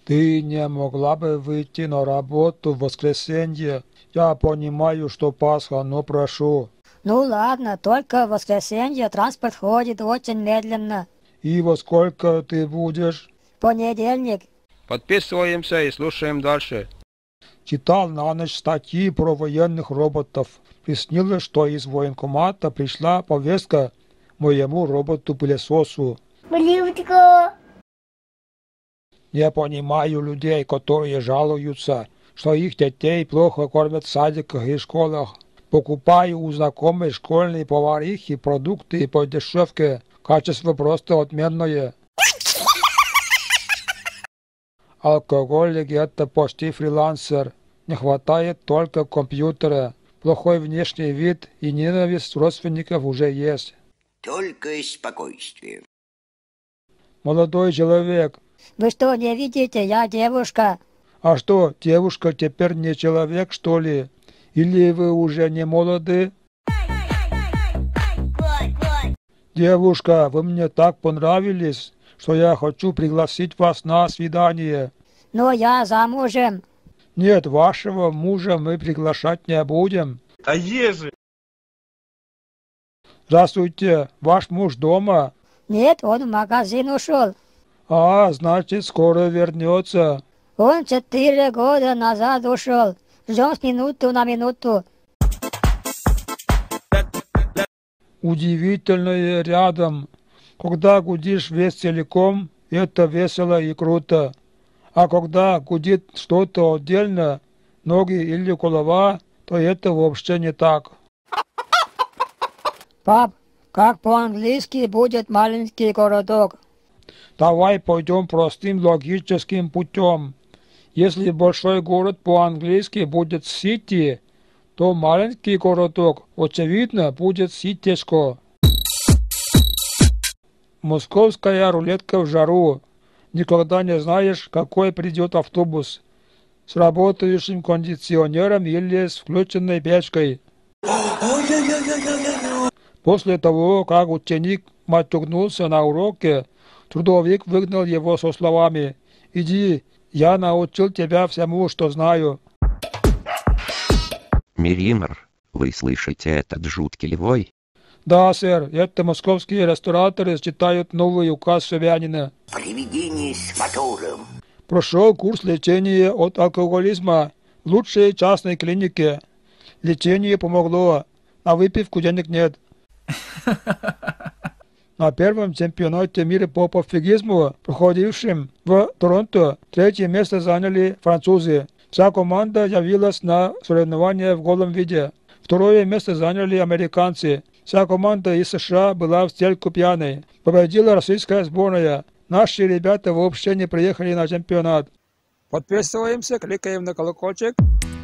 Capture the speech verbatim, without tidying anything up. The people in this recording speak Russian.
Ты не могла бы выйти на работу в воскресенье? Я понимаю, что Пасха, но прошу. Ну ладно, только в воскресенье транспорт ходит очень медленно. И во сколько ты будешь? Понедельник. Подписываемся и слушаем дальше. Читал на ночь статьи про военных роботов. Приснилось, что из военкомата пришла повестка моему роботу-пылесосу. Я понимаю людей, которые жалуются, что их детей плохо кормят в садиках и школах. Покупаю у знакомой школьной поварихи продукты по дешевке. Качество просто отменное. Алкоголик — это почти фрилансер. Не хватает только компьютера. Плохой внешний вид и ненависть родственников уже есть. Только спокойствие. Молодой человек. Вы что, не видите, я девушка. А что, девушка теперь не человек, что ли? Или вы уже не молоды? Девушка, вы мне так понравились, что я хочу пригласить вас на свидание. Но я замужем. Нет, вашего мужа мы приглашать не будем. А ежи? Здравствуйте, ваш муж дома? Нет, он в магазин ушел. А, значит, скоро вернется. Он четыре года назад ушел. Ждем с минуту на минуту. Удивительное рядом. Когда гудишь весь целиком, это весело и круто. А когда гудит что-то отдельно, ноги или голова, то это вообще не так. Пап, как по-английски будет маленький городок? Давай пойдем простым логическим путем. Если большой город по-английски будет city, то маленький городок, очевидно, будет ситешко. Московская рулетка в жару. Никогда не знаешь, какой придет автобус. С работающим кондиционером или с включенной печкой. После того, как ученик матюгнулся на уроке, трудовик выгнал его со словами: «Иди, я научил тебя всему, что знаю». Миримор, вы слышите этот жуткий вой? Да, сэр, это московские рестораторы читают новый указ Собянина. Привидение с мотором. Прошел курс лечения от алкоголизма в лучшей частной клинике. Лечение помогло, а выпивку денег нет. На первом чемпионате мира по пофигизму, проходившем в Торонто, третье место заняли французы. Вся команда явилась на соревнования в голом виде. Второе место заняли американцы. Вся команда из США была в стельку пьяной. Победила российская сборная. Наши ребята вообще не приехали на чемпионат. Подписываемся, кликаем на колокольчик.